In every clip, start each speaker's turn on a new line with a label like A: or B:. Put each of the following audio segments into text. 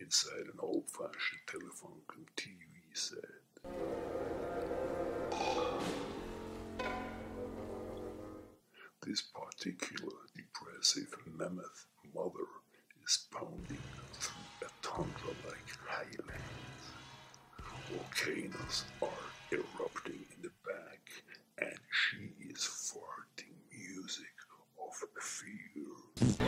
A: inside an old-fashioned telephone TV set. This particular depressive mammoth mother is pounding through a tundra-like highlands. Volcanoes are erupting in the back, and she is farting music of fear.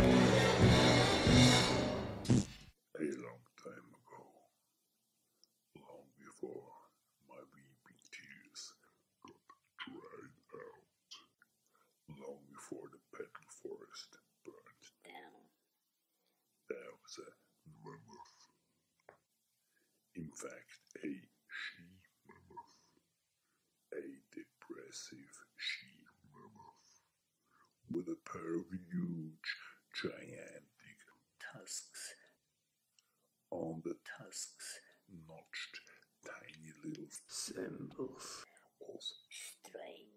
A: A long time ago, long before my weeping tears got dried out, long before the petal forest burned down, there was a mammoth. In fact, a she-mammoth. A depressive she-mammoth with a pair of huge, gigantic tusks. On the tusks notched tiny little symbols of strange